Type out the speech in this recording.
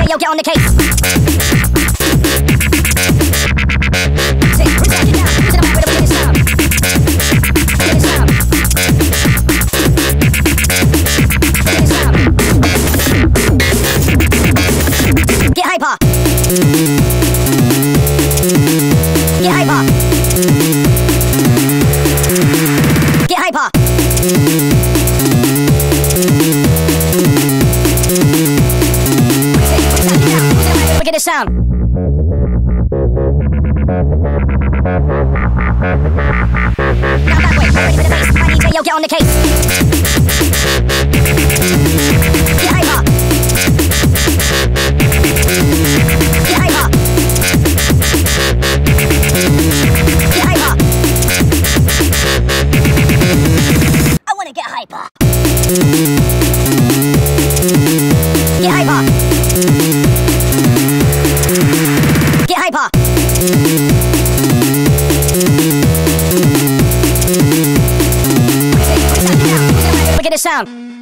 DJ, yo, get on the case. Sick, reset it down. To the mic with a wicked sound. Wicked sound. Wicked sound. Get hyper. Get hyper. Get hyper. Look at the sound. Now that way, ready for the bass. My DJ, yo, get on the case. Get hyper. Get hyper. Get hyper. I wanna get hyper. Get hyper. Get hyper. Look at the sound.